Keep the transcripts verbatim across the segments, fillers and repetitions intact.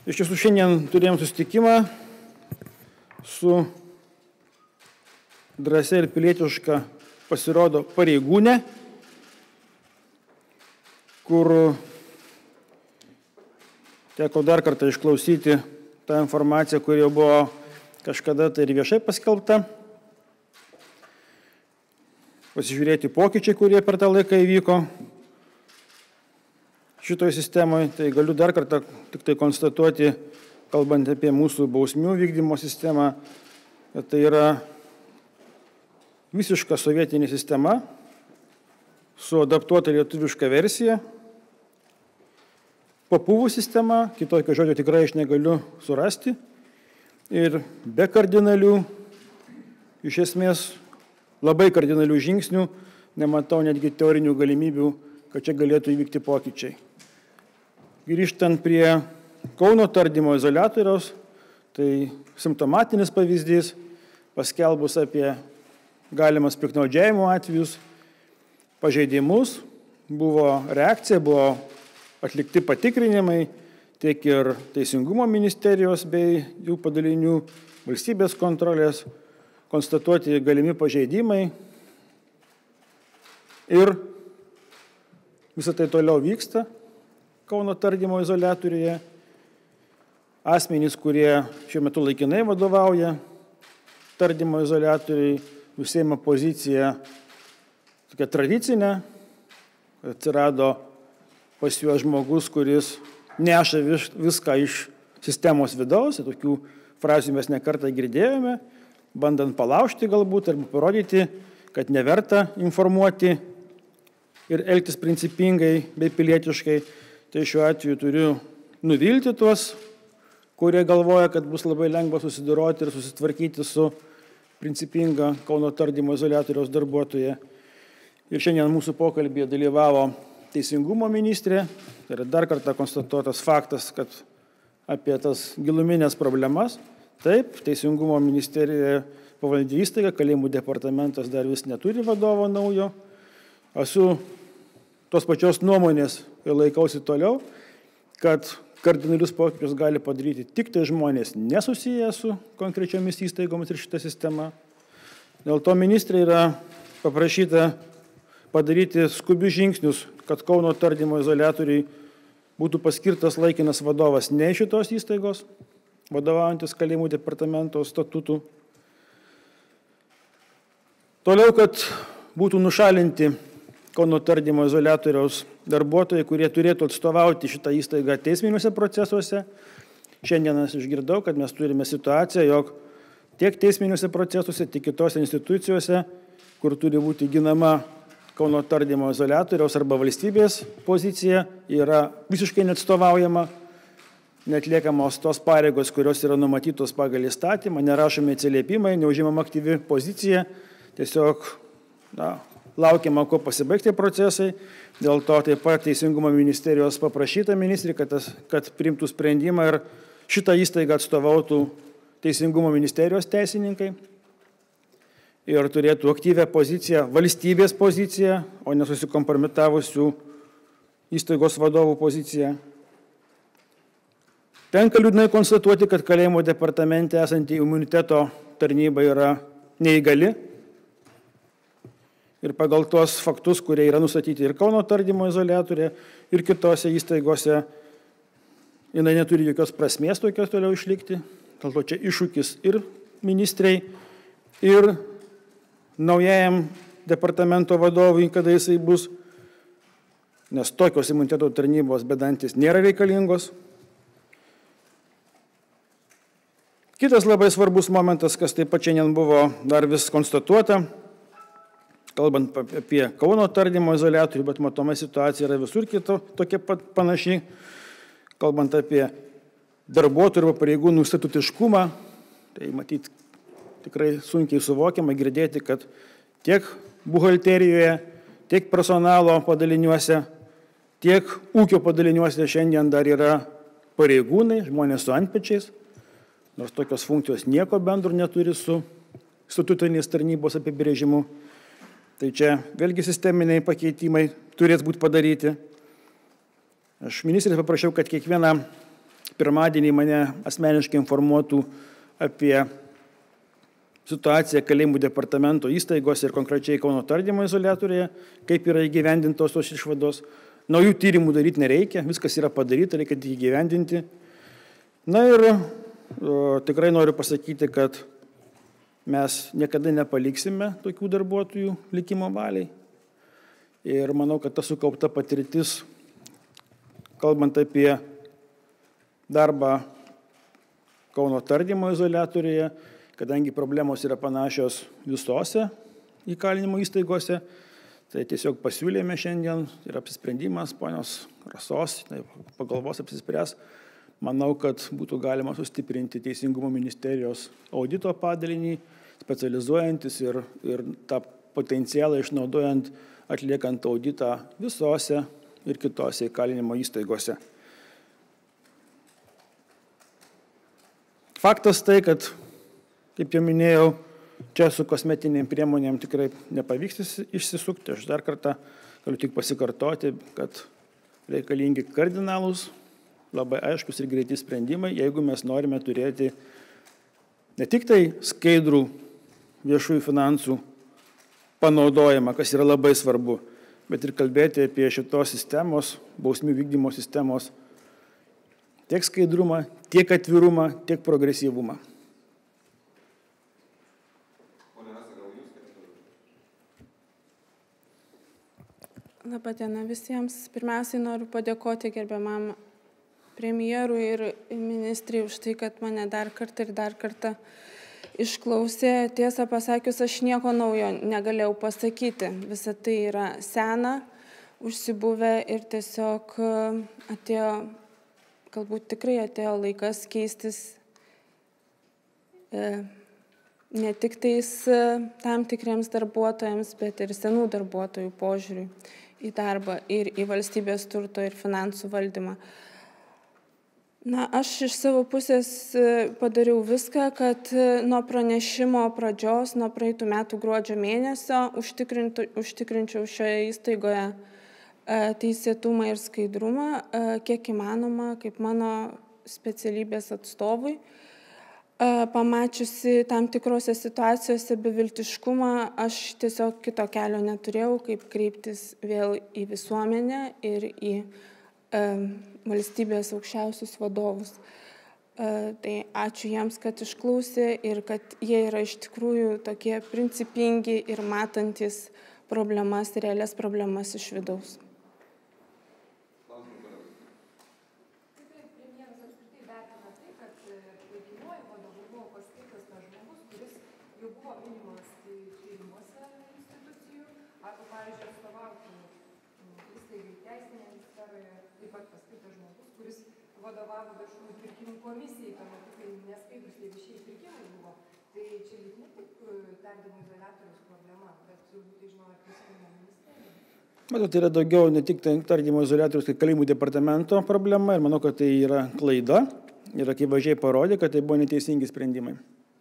Iš tiesų šiandien turėjom susitikimą su drąsia ir pilietiška pasirodo pareigūnė, kur teko dar kartą išklausyti tą informaciją, kuri jau buvo kažkada tai ir viešai paskelbta, pasižiūrėti pokyčiai, kurie per tą laiką įvyko šitoje sistemoje. Tai galiu dar kartą tik tai konstatuoti, kalbant apie mūsų bausmių vykdymo sistemą, kad tai yra visiška sovietinė sistema su adaptuota lietuviška versija, papuvų sistema, kitokio žodžio tikrai aš negaliu surasti, ir be kardinalių, iš esmės labai kardinalių žingsnių, nematau netgi teorinių galimybių, kad čia galėtų įvykti pokyčiai. Grįžtant prie Kauno tardymo izoliatoriaus, tai simptomatinis pavyzdys, paskelbus apie galimas piktnaudžiavimo atvejus, pažeidimus, buvo reakcija, buvo atlikti patikrinimai tiek ir Teisingumo ministerijos bei jų padalinių, valstybės kontrolės, konstatuoti galimi pažeidimai ir visą tai toliau vyksta Kauno tardymo izoliatoriuje. Asmenys, kurie šiuo metu laikinai vadovauja tardymo izoliatoriui, užsiima poziciją tokia tradicinė, atsirado pas juos žmogus, kuris neša viską iš sistemos vidaus, tokių frazių mes nekartą girdėjome, bandant palaužti galbūt arba parodyti, kad neverta informuoti ir elgtis principingai bei pilietiškai. Tai šiuo atveju turiu nuvilti tuos, kurie galvoja, kad bus labai lengva susidoroti ir susitvarkyti su principinga Kauno tardymo izoliatoriaus darbuotoja. Ir šiandien mūsų pokalbėje dalyvavo Teisingumo ministrė. Tai yra dar kartą konstatuotas faktas, kad apie tas giluminės problemas. Taip, Teisingumo ministerija pavaldė įstaiga, kalėjimų departamentas dar vis neturi vadovo naujo. Esu tos pačios nuomonės ir laikausi toliau, kad kardinalius pokyčius gali padaryti tik tai žmonės nesusiję su konkrečiomis įstaigomis ir šita sistema. Dėl to ministrė yra paprašyta padaryti skubius žingsnius, kad Kauno tardymo izoliatoriui būtų paskirtas laikinas vadovas ne iš šitos įstaigos, vadovaujantis kalėjimų departamento statutų. Toliau, kad būtų nušalinti Kauno tardymo izoliatoriaus darbuotojai, kurie turėtų atstovauti šitą įstaigą teisminiuose procesuose. Šiandien aš išgirdau, kad mes turime situaciją, jog tiek teisminiuose procesuose, tiek kitose institucijose, kur turi būti ginama Kauno tardymo izoliatoriaus arba valstybės pozicija, yra visiškai neatstovaujama, neatliekamos tos pareigos, kurios yra numatytos pagal įstatymą, nerašomi atsiliepimai, neužimama aktyvi pozicija, tiesiog na, laukiama, ko pasibaigti procesai. Dėl to taip pat Teisingumo ministerijos paprašyta ministrė, kad, tas, kad priimtų sprendimą ir šitą įstaigą atstovautų Teisingumo ministerijos teisininkai ir turėtų aktyvę poziciją, valstybės poziciją, o nesusikompromitavusių įstaigos vadovų poziciją. Tenka liūdnai konstatuoti, kad kalėjimo departamente esanti imuniteto tarnyba yra neįgali. Ir pagal tuos faktus, kurie yra nustatyti ir Kauno tardymo izoliatoriuje, ir kitose įstaigose, jinai neturi jokios prasmės tokios toliau išlikti. Dėl to čia iššūkis ir ministrei, ir naujajam departamento vadovui, kada jisai bus, nes tokios imuniteto tarnybos bedantis nėra reikalingos. Kitas labai svarbus momentas, kas taip pat šiandien buvo dar vis konstatuota, kalbant apie Kauno tardymo izoliatorių, bet matoma situacija yra visur kito, tokia pat panaši, kalbant apie darbuotojų arba pareigūnų statutiškumą, tai matyti tikrai sunkiai suvokiama girdėti, kad tiek buhalterijoje, tiek personalo padaliniuose, tiek ūkio padaliniuose šiandien dar yra pareigūnai, žmonės su antpečiais, nors tokios funkcijos nieko bendro neturi su statutinės tarnybos apibrėžimu. Tai čia vėlgi sisteminiai pakeitimai turės būti padaryti. Aš ministrės paprašiau, kad kiekvieną pirmadienį mane asmeniškai informuotų apie situaciją kalėjimų departamento įstaigose ir konkrečiai Kauno tardymo izoliatoriuje, kaip yra įgyvendintos tos išvados. Naujų tyrimų daryti nereikia, viskas yra padaryta, reikia tik įgyvendinti. Na ir o, tikrai noriu pasakyti, kad mes niekada nepaliksime tokių darbuotojų likimo valiai. Ir manau, kad ta sukaupta patirtis, kalbant apie darbą Kauno tardymo izoliatoriuje, kadangi problemos yra panašios visose įkalinimo įstaigose, tai tiesiog pasiūlėme šiandien ir apsisprendimas ponios Rasos, tai pagalvos apsispręs. Manau, kad būtų galima sustiprinti Teisingumo ministerijos audito padalinį, specializuojantis ir, ir tą potencialą išnaudojant, atliekant auditą visose ir kitose įkalinimo įstaigose. Faktas tai, kad, kaip jau minėjau, čia su kosmetinėm priemonėm tikrai nepavyks išsisukti. Aš dar kartą galiu tik pasikartoti, kad reikalingi kardinalūs, labai aiškus ir greiti sprendimai, jeigu mes norime turėti ne tik tai skaidrų viešųjų finansų panaudojimą, kas yra labai svarbu, bet ir kalbėti apie šitos sistemos, bausmių vykdymo sistemos tiek skaidrumą, tiek atvirumą, tiek progresyvumą. Labą dieną visiems. Pirmiausiai noriu padėkoti gerbiamam premjerui ir ministrei už tai, kad mane dar kartą ir dar kartą išklausė. Tiesą pasakius, aš nieko naujo negalėjau pasakyti. Visa tai yra sena, užsibuvę ir tiesiog atėjo, galbūt tikrai atėjo laikas keistis e, ne tik tais tam tikriems darbuotojams, bet ir senų darbuotojų požiūriui į darbą ir į valstybės turto ir finansų valdymą. Na, aš iš savo pusės padariau viską, kad nuo pranešimo pradžios, nuo praeitų metų gruodžio mėnesio užtikrinčiau šioje įstaigoje teisėtumą ir skaidrumą, kiek įmanoma, kaip mano specialybės atstovui. Pamačiusi tam tikrose situacijose beviltiškumą, aš tiesiog kito kelio neturėjau, kaip kreiptis vėl į visuomenę ir į valstybės aukščiausius vadovus. Tai ačiū jiems, kad išklausė ir kad jie yra iš tikrųjų tokie principingi ir matantis problemas, realias problemas iš vidaus. Vadovavo viešųjų pirkimų komisijai, tuo metu, kai neskaidrūs tie viešieji pirkimai buvo. Tai čia lyg ne tik tardymo izoliatoriaus problema, bet turbūt tai žinojo Teisingumo ministerija. Matau, tai yra daugiau ne tik tardymo izoliatoriaus, kaip kalėjimų departamento problema ir manau, kad tai yra klaida ir akivaizdžiai parodė, kad tai buvo neteisingi sprendimai.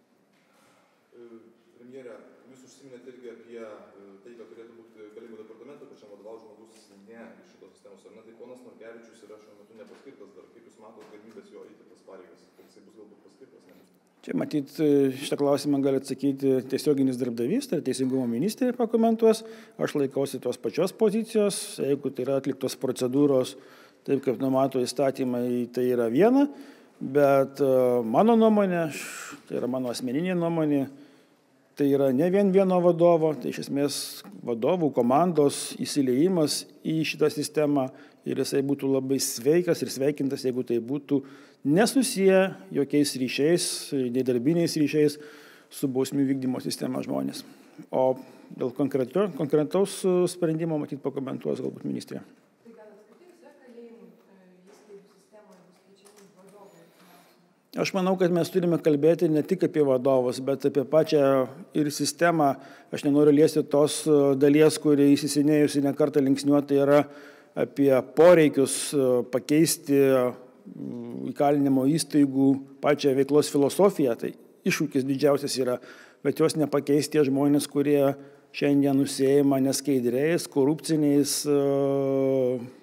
Premjere, jūs užsiminėte irgi apie tai, kad turėtų būti kalėjimų departamento, kad čia vadovauja žmogus ne iš šitos sistemos. Ar ne, tai ponas Markevičius yra šiuo metu nepaskirtas dar. Kaip jūs matote galimybės jo eiti tas pareigas, kad jisai bus galbūt paskirtas? Ne? Čia matyt, šitą klausimą gali atsakyti tiesioginis darbdavys, tai Teisingumo ministerija pakomentuos. Aš laikausi tos pačios pozicijos, jeigu tai yra atliktos procedūros, taip kaip numato įstatymai, tai yra viena, bet mano nuomonė, tai yra mano asmeninė nuomonė, tai yra ne vien vieno vadovo, tai iš esmės vadovų komandos įsiliejimas į šitą sistemą ir jisai būtų labai sveikas ir sveikintas, jeigu tai būtų nesusiję jokiais ryšiais, nei darbiniais ryšiais su bausmių vykdymo sistema žmonės. O dėl konkretaus sprendimo matyt pakomentuos galbūt ministrė. Tai gal apskritai visoje kalėjimų įstaigų sistemoje bus keičiami vadovai? Aš manau, kad mes turime kalbėti ne tik apie vadovus, bet apie pačią ir sistemą. Aš nenoriu liesti tos dalies, kuri įsisenėjusi ne kartą linksniuota yra apie poreikius pakeisti įkalinimo įstaigų pačią veiklos filosofiją. Tai iššūkis didžiausias yra, bet jos nepakeis tie žmonės, kurie šiandien užsiima neskaidriais, korupciniais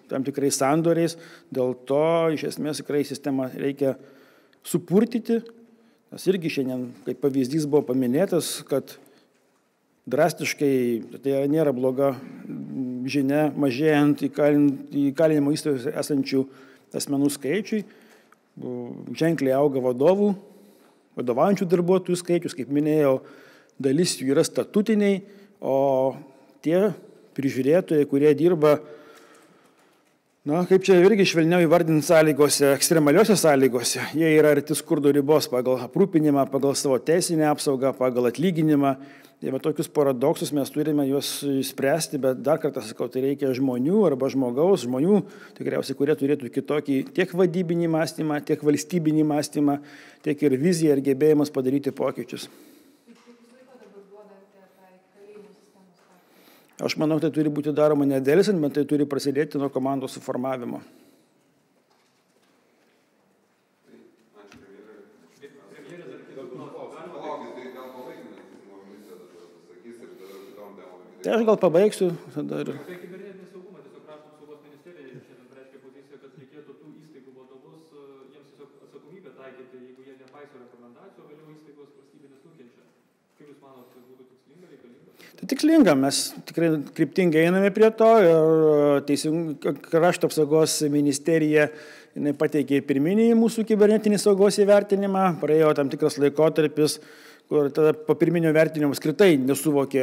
tam tikrais sandoriais. Dėl to iš esmės tikrai sistemą reikia supurtyti. Nes irgi šiandien, kaip pavyzdys buvo paminėtas, kad drastiškai, tai nėra bloga žinia, mažėjant įkalinimo įstaigose esančių asmenų skaičiui, ženkliai auga vadovų, vadovaujančių darbuotojų skaičius, kaip minėjau, dalis jų yra statutiniai, o tie prižiūrėtojai, kurie dirba, na, kaip čia irgi švelniau įvardinti sąlygose, ekstremaliuose sąlygose, jie yra arti skurdo ribos pagal aprūpinimą, pagal savo teisinę apsaugą, pagal atlyginimą. Tai va tokius paradoksus mes turime juos spręsti, bet dar kartą sakau, tai reikia žmonių arba žmogaus, žmonių, tikriausiai, kurie turėtų kitokį tiek vadybinį mąstymą, tiek valstybinį mąstymą, tiek ir viziją ir gebėjimus padaryti pokyčius. Aš manau, tai turi būti daroma nedėlisant, bet tai turi prasidėti nuo komandos suformavimo. Tai aš gal pabaigsiu. Tada ir... Apie kibernetinį saugumą, tiesiog krašto apsaugos ministerija šiandien pareiškė poziciją, kad reikėtų tų įstaigų vadovus, jiems tiesiog atsakomybę taikyti, jeigu jie nepaiso rekomendacijų, vėliau įstaigos valstybinės nukenčia. Kaip Jūs manote, kad būtų tikslinga, reikalinga? Tai tikslinga, mes tikrai kryptingai einame prie to ir Teisingumo krašto apsaugos ministerija jinai pateikė pirminį mūsų kibernetinį saugos įvertinimą, praėjo tam tikras laikotarpis, kur tada po pirminio vertinimo skritai nesuvokė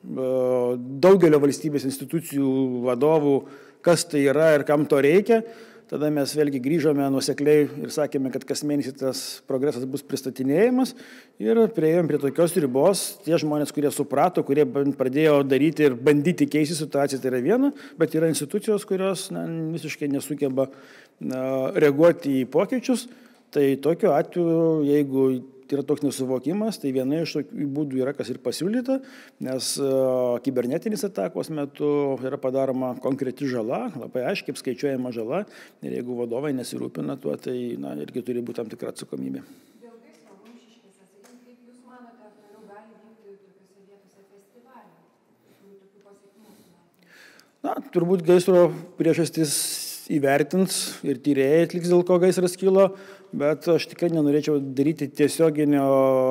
daugelio valstybės institucijų vadovų, kas tai yra ir kam to reikia. Tada mes vėlgi grįžome nuosekliai ir sakėme, kad kas mėnesį tas progresas bus pristatinėjimas ir prieėjom prie tokios ribos. Tie žmonės, kurie suprato, kurie pradėjo daryti ir bandyti keisti situaciją, tai yra viena, bet yra institucijos, kurios na, visiškai nesugeba na, reaguoti į pokyčius. Tai tokiu atveju, jeigu yra toks nesuvokimas, tai viena iš tokių būdų yra, kas ir pasiūlyta, nes uh, kibernetinis atakos metu yra padaroma konkreti žala, labai aiškiai apskaičiuojama žala ir jeigu vadovai nesirūpina tuo, tai na, irgi turi būti tam tikra atsakomybė. Dėl gaisro Rumšiškėse, sakykime, kaip Jūs manote, ar toliau gali vykti tokiuose vietose festivaliai? Tokių pasiekimų? Na, turbūt gaisro priežastis įvertins ir tyrėjai atliks, dėl ko gaisras kilo, bet aš tikrai nenorėčiau daryti tiesioginio,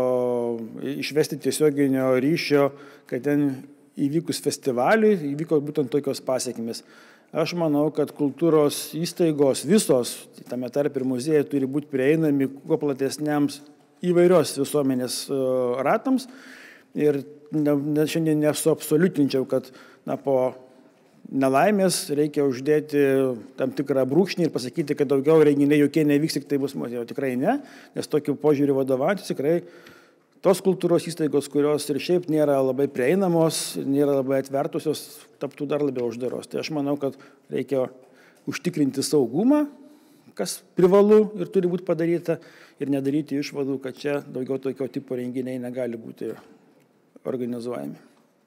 išvesti tiesioginio ryšio, kad ten įvykus festivaliui įvyko būtent tokios pasiekmės. Aš manau, kad kultūros įstaigos visos, tame tarp ir muziejai, turi būti prieinami kuo platesniams įvairios visuomenės ratams ir ne, ne, šiandien nesuabsoliutinčiau, kad na, po nelaimės reikia uždėti tam tikrą brūkšnį ir pasakyti, kad daugiau renginiai jokie nevyks, tik tai bus muziejai. Tikrai ne, nes tokiu požiūriu vadovaujantis tikrai tos kultūros įstaigos, kurios ir šiaip nėra labai prieinamos, nėra labai atvertusios, taptų dar labiau uždaros. Tai aš manau, kad reikia užtikrinti saugumą, kas privalu ir turi būti padaryta, ir nedaryti išvadų, kad čia daugiau tokio tipo renginiai negali būti organizuojami.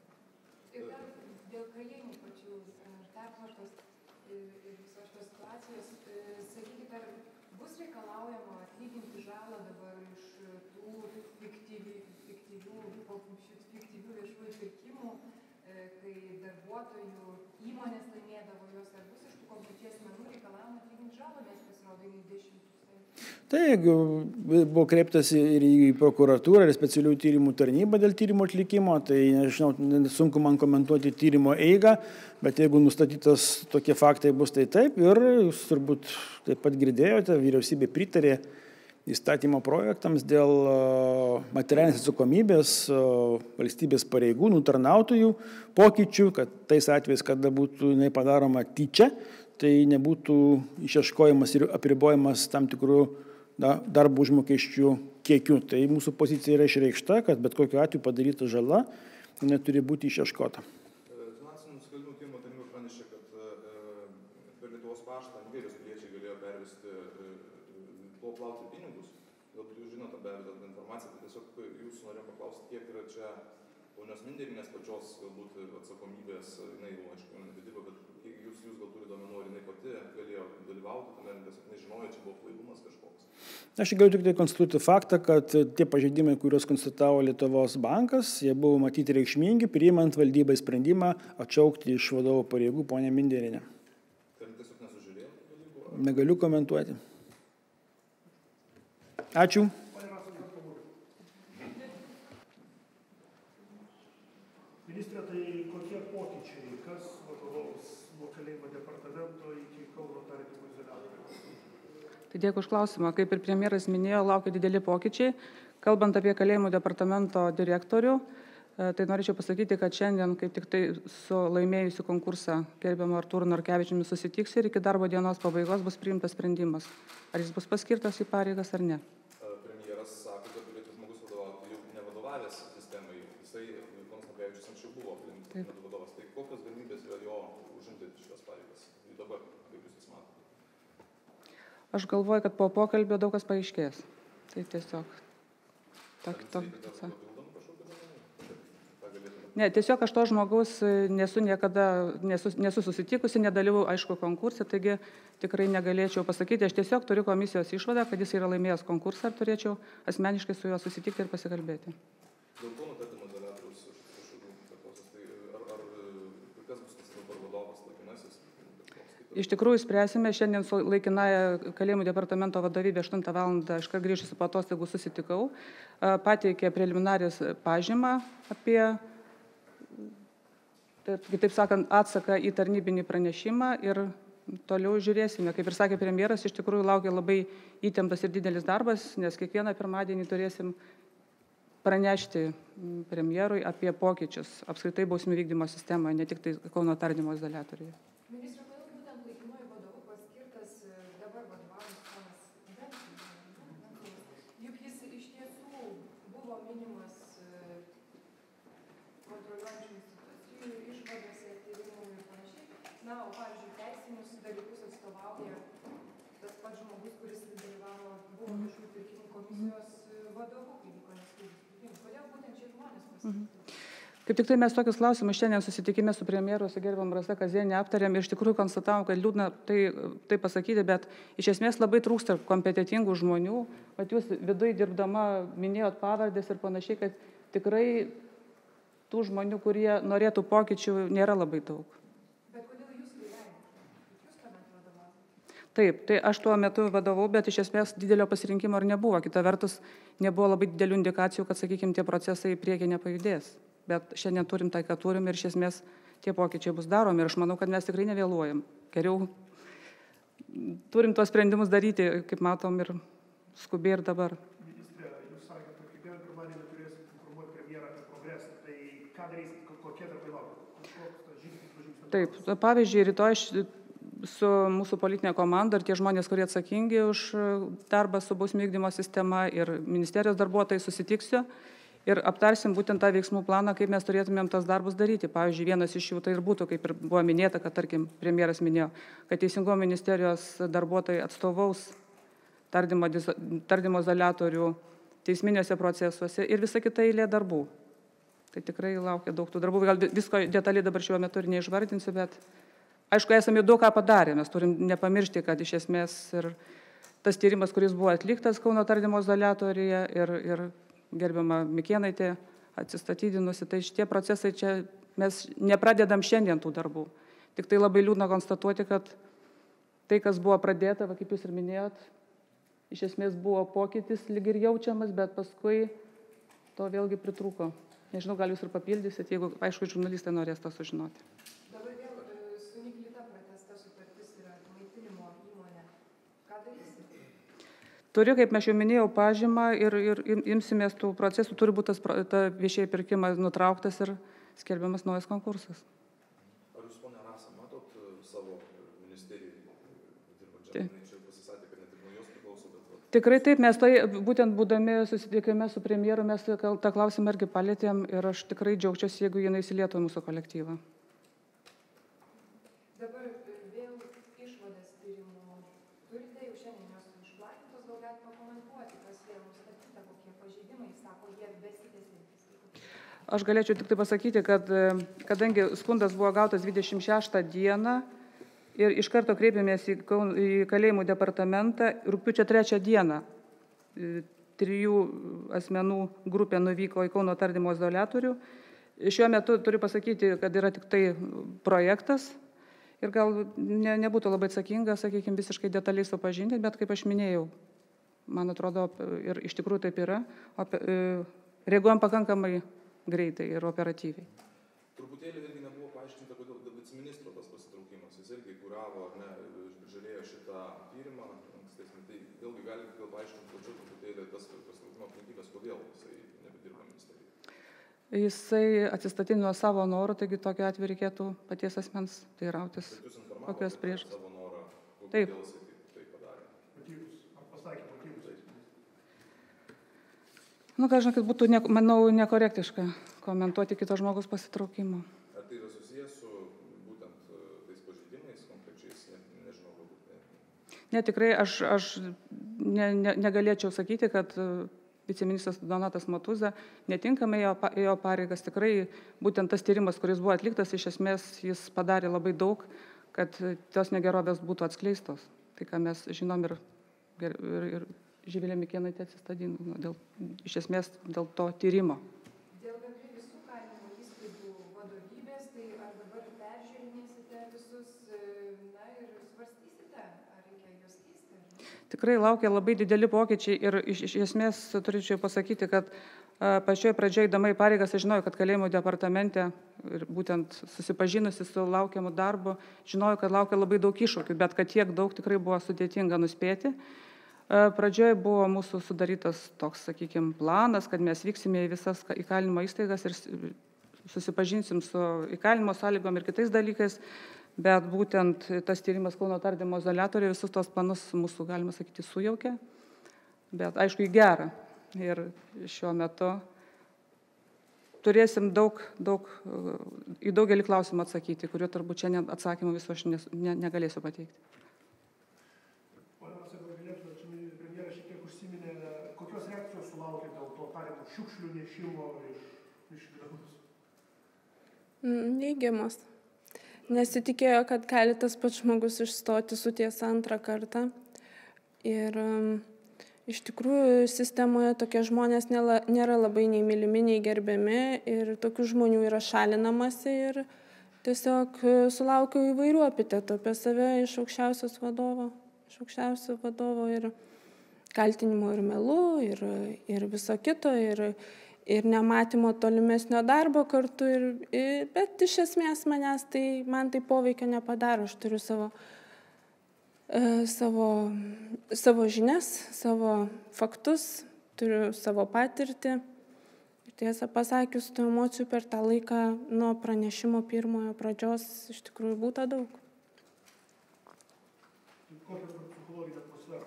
Tai jeigu buvo kreiptasi ir į prokuratūrą, ir specialių tyrimų tarnybą dėl tyrimo atlikimo, tai nežinau, sunku man komentuoti tyrimo eigą, bet jeigu nustatytas tokie faktai bus, tai taip. Ir jūs turbūt taip pat girdėjote, vyriausybė pritarė įstatymo projektams dėl materialinės atsakomybės valstybės pareigūnų, tarnautojų pokyčių, kad tais atvejais, kada būtų jinai padaroma tyčia, tai nebūtų išieškojimas ir apribojimas tam tikrų na, darbo užmokesčių kiekių. Tai mūsų pozicija yra išreikšta, kad bet kokiu atveju padaryta žala neturi būti išieškota. Finansinių nusikaltimų tyrimo tarnyba pranešė, kad per Lietuvos paštą įvairios piliečiai galėjo pervesti, plauti pinigus. Galbūt jūs žinote be abejo tą informaciją, tai tiesiog jūsų norėjau paklausti, kiek yra čia ponios Minderienės pačios galbūt atsakomybės, jinai jau aišku nebedirba, bet jūs, jūs gal turi duomenų, ar jinai pati galėjo dalyvauti, tai tiesiog nežinojo, čia buvo klaidumas kažkoks. Aš galiu tik tai konstatuoti faktą, kad tie pažeidimai, kuriuos konstatavo Lietuvos bankas, jie buvo matyti reikšmingi, priimant valdybai sprendimą atšaukti iš vadovo pareigų ponę Minderienę. Tai tiesiog negaliu komentuoti. Ačiū. Ministrė, tai kokie pokyčiai, kas vadovaus nuo kalėjimo departamento iki Kauno tardymo izoliatoriaus? Tai dėkui už klausimą. Kaip ir premjeras minėjo, laukia dideli pokyčiai. Kalbant apie kalėjimo departamento direktorių, tai norėčiau pasakyti, kad šiandien kaip tik tai su laimėjusiu konkursą gerbiamu Artūru Norkevičiumi susitiksiu ir iki darbo dienos pabaigos bus priimtas sprendimas. Ar jis bus paskirtas į pareigas ar ne? Premjeras sako, kad turėtų žmogus vadovauti jau nevadovavęs sistemai. Jisai, ponas Norkevičius, anksčiau buvo metu vadovas. Tai kokios galimybės yra jo užimti šitas pareigas? Ir dabar, kaip jūs jas matote? Aš galvoju, kad po pokalbio daug kas paaiškės. Tai tiesiog. Tak, tak, tak. Ne, tiesiog aš to žmogaus nesu niekada, nesu, nesu susitikusi, nedalyvau, aišku, konkursą, taigi tikrai negalėčiau pasakyti. Aš tiesiog turiu komisijos išvadą, kad jis yra laimėjęs konkursą ir turėčiau asmeniškai su juo susitikti ir pasikalbėti. Dėl to nutardymo izoliatoriaus kažkokių paklausęs, tai ar, ar kas bus tas dabar vadovas laikinasis? Iš tikrųjų spręsime, šiandien su laikinaja kalėjimų departamento vadovybė aštuntą valandą iškart grįžusi po atostogų susitikau, pateikė preliminarius pažymą apie, kitaip sakant, atsaką į tarnybinį pranešimą ir toliau žiūrėsime. Kaip ir sakė premjeras, iš tikrųjų laukia labai įtemptas ir didelis darbas, nes kiekvieną pirmadienį turėsim pranešti premjerui apie pokyčius apskritai bausmių vykdymo sistemoje, ne tik tai Kauno tardymo izoliatoriuje. Ministre, kodėl būtent laikinuoju vadovu paskirtas dabar vadovaujantis ponas Bentkus? Juk jis iš tiesų buvo minimas kontroliuojančių institucijų išvadose, tyrimų ir panašiai. Na, o pavyzdžiui, teisinius dalykus atstovauja tas pats žmogus, kuris dalyvavo, buvo viešųjų pirkimų komisijos vadovu, kai vyko neskaidrūs pirkimai. Kodėl būtent šie žmonės paskirti? Kaip tik tai mes tokius klausimus šiandien susitikime su premjeru, su gerbiam Rasa Kazienė aptarėm ir iš tikrųjų konstatavom, kad liūdna tai, tai pasakyti, bet iš esmės labai trūksta kompetitingų žmonių. Vat jūs viduje dirbdama minėjot pavardės ir panašiai, kad tikrai tų žmonių, kurie norėtų pokyčių, nėra labai daug. Bet kodėl jūs tai leidote? Jūs tuomet vadovavote? Taip, tai aš tuo metu vadovau, bet iš esmės didelio pasirinkimo ir nebuvo. Kita vertus, nebuvo labai didelių indikacijų, kad, sakykime, tie procesai į priekį nepajudės. Bet šiandien turim tai, ką turim ir iš esmės tie pokyčiai bus daromi ir aš manau, kad mes tikrai nevėluojam. Geriau turim tuos sprendimus daryti, kaip matom, ir skubiai ir dabar. Ministrė, jūs sakėte, kad kiekvieną pirmadienį turėsit informuoti premjerą apie progresą. Tai ką darysit, kokie darbai laukia? Kažkoks tas žingsnis po žingsnio? Taip, pavyzdžiui, rytoj aš su mūsų politinė komanda ir tie žmonės, kurie atsakingi už darbą su bausmių vykdymo sistema ir ministerijos darbuotojai susitiksiu. Ir aptarsim būtent tą veiksmų planą, kaip mes turėtumėm tas darbus daryti. Pavyzdžiui, vienas iš jų tai ir būtų, kaip ir buvo minėta, kad, tarkim, premjeras minėjo, kad Teisingumo ministerijos darbuotojai atstovaus tardymo, tardymo izoliatorių teisminiuose procesuose ir visa kita eilė darbų. Tai tikrai laukia daug tų darbų. Gal visko detaliai dabar šiuo metu ir neišvardinsiu, bet aišku, esame daug ką padarę. Mes turim nepamiršti, kad iš esmės ir tas tyrimas, kuris buvo atliktas Kauno tardymo izoliatoriuje ir, ir gerbiama Mikėnaitė atsistatydinusi, tai šitie procesai čia mes nepradedam šiandien tų darbų. Tik tai labai liūdna konstatuoti, kad tai, kas buvo pradėta, va, kaip jūs ir minėjot, iš esmės buvo pokytis lyg ir jaučiamas, bet paskui to vėlgi pritrūko. Nežinau, gal jūs ir papildysit, jeigu, aišku, žurnalistai norės tą sužinoti. Dabar vėl su Niklita pratęsta sutartis yra maitinimo įmonė. Ką darysit? Turiu, kaip aš jau minėjau, pažymą ir, ir imsimės tų procesų, turi būti tas ta viešieji pirkimas nutrauktas ir skelbiamas naujas konkursas. Ar jūs, ponia Rasa, matot savo ministeriją dirbančią? Čia pasisakė, kad ne tik nuo jos priklauso, bet... Tikrai taip, mes tai būtent būdami susitikime su premjeru, mes tą klausimą irgi palėtėm ir aš tikrai džiaugčiausi, jeigu jinai įsilietų į mūsų kolektyvą. Dabar vėl išvadas tyrimų turite, jau šiandien jos išplatintos, gal galite pakomentuoti, kas vėl nustatyta, kokie pažeidimai, sako, jie besitęsiantys. Aš galėčiau tik tai pasakyti, kad kadangi skundas buvo gautas dvidešimt šeštą dieną ir iš karto kreipėmės į, į kalėjimų departamentą, rugpjūčio trečią dieną trijų asmenų grupė nuvyko į Kauno tardymo izoliatorių. Šiuo metu turiu pasakyti, kad yra tik tai projektas ir gal ne, nebūtų labai atsakinga, sakykime, visiškai detaliai supažinti, bet kaip aš minėjau, man atrodo, ir iš tikrųjų taip yra, reaguojam pakankamai greitai ir operatyviai. Truputėlį irgi nebuvo paaiškinta, kodėl dėl viceministro tas pasitraukimas, jis irgi kuravo, ar ne, žalėjo šitą tyrimą, ankstesnį, tai vėlgi galite gal paaiškinti plačiau truputėlį tas pasitraukimo aplinkybės, kodėl jisai nebedirba ministerijoje. Jisai atsistatydino savo norų, taigi tokiu atveju reikėtų paties asmens teirautis, kokios prieš. Savo norą, taip. Kodėl jisai tai padarė? Motyvus, ar pasakė motyvus? Nu, ką žinau, kad būtų, ne, manau, nekorektiška komentuoti kito žmogus pasitraukimo. Ar tai yra susijęs su būtent tais pažeidimais konkrečiais, ne, nežinau, galbūt ne? Ne, tikrai aš, aš ne, ne, negalėčiau sakyti, kad viceministras Donatas Motuzė netinkamai ėjo pareigas. Tikrai būtent tas tyrimas, kuris buvo atliktas, iš esmės jis padarė labai daug, kad tos negerovės būtų atskleistos. Tai ką mes žinom ir, ir, ir Živilė Mikėnaitė atsistatydino dėl, iš esmės dėl to tyrimo. Dėl bendrai visų kalinimo įstaigų vadovybės, tai ar dabar peržiūrinėsite visus, na ir svarstysite, ar reikia juos keisti? Tikrai laukia labai dideli pokyčiai ir iš, iš esmės turėčiau pasakyti, kad a, pačioje pradžioje įdama į pareigas aš žinojau, kad kalėjimų departamente ir būtent susipažinusi su laukiamu darbu, žinojau, kad laukia labai daug iššūkių, bet kad tiek daug tikrai buvo sudėtinga nuspėti. Pradžioje buvo mūsų sudarytas toks, sakykime, planas, kad mes vyksime į visas įkalinimo įstaigas ir susipažinsim su įkalinimo sąlygom ir kitais dalykais, bet būtent tas tyrimas Kauno tardymo izoliatoriuje visus tos planus mūsų, galima sakyti, sujaukė, bet aišku, į gerą. Ir šiuo metu turėsim daug, daug, į daugelį klausimų atsakyti, kuriuo turbūt šiandien atsakymų viso aš nes, ne, negalėsiu pateikti. Kokios reakcijos sulaukė dėl to tariamo šiukšlių nešimo iš, iš vidaus? Neigiamas. Nesitikėjo, kad gali tas pats žmogus išstoti su tiesa antrą kartą. Ir um, iš tikrųjų sistemoje tokie žmonės nėra, nėra labai nei mylimi, nei gerbiami ir tokių žmonių yra šalinamasi ir tiesiog sulaukiau įvairių epitetų apie save iš aukščiausios vadovo, iš aukščiausio vadovo ir kaltinimo ir melu, ir, ir viso kito, ir, ir nematymo tolimesnio darbo kartu, ir, ir, bet iš esmės manęs tai, man tai poveikio nepadaro, aš turiu savo, e, savo, savo žinias, savo faktus, turiu savo patirtį. Ir tiesą pasakius, tų emocijų per tą laiką nuo pranešimo pirmojo pradžios iš tikrųjų būta daug. Kokią psichologinę atmosferą?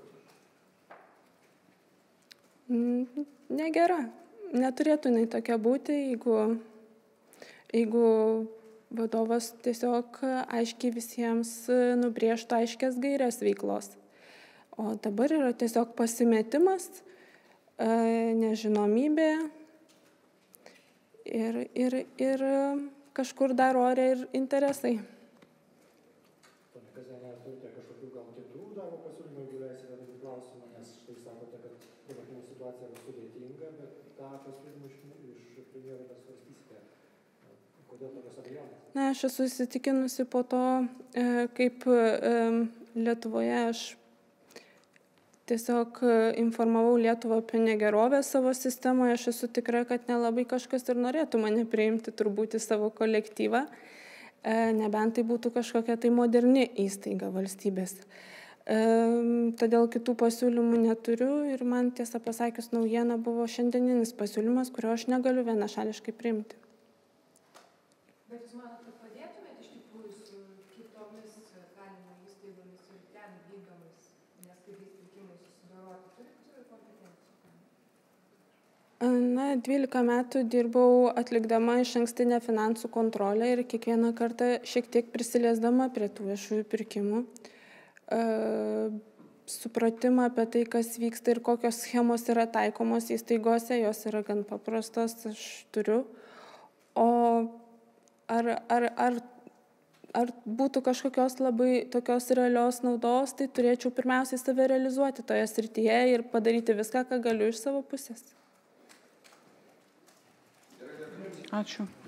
Negera. Neturėtų jinai tokia būti, jeigu, jeigu vadovas tiesiog aiškiai visiems nubrėžtų aiškias gairias veiklos. O dabar yra tiesiog pasimetimas, nežinomybė ir, ir, ir kažkur dar ore ir interesai. Pone Kazėne, ar turite kažkokių gal kitų darbo pasiūlymų, jeigu leisite tokį klausimą, nes štai sakote, kad dabartinė situacija yra sudėtinga, bet tą pasiūlymą iš, iš premjero nesvarstysite. Kodėl tokios abejonės? Na, aš esu įsitikinusi po to, kaip Lietuvoje aš tiesiog informavau Lietuvą apie negerovę savo sistemoje. Aš esu tikra, kad nelabai kažkas ir norėtų mane priimti turbūt į savo kolektyvą, nebent tai būtų kažkokia tai moderni įstaiga valstybės. Todėl kitų pasiūlymų neturiu ir man tiesą pasakius naujiena buvo šiandieninis pasiūlymas, kurio aš negaliu vienašališkai priimti. Bet jūs manot, kad padėtumėte iš tikrųjų su kitomis kalinimo įstaigomis ir ten vykdomais neskaidriais pirkimais susidoroti? Turite kompetencijų? Na, dvylika metų dirbau atlikdama išankstinę finansų kontrolę ir kiekvieną kartą šiek tiek prisiliesdama prie tų viešųjų pirkimų. Supratimą apie tai, kas vyksta ir kokios schemos yra taikomos įstaigose, jos yra gan paprastos, aš turiu. O ar, ar, ar, ar būtų kažkokios labai tokios realios naudos, tai turėčiau pirmiausiai save realizuoti toje srityje ir padaryti viską, ką galiu iš savo pusės. Ačiū.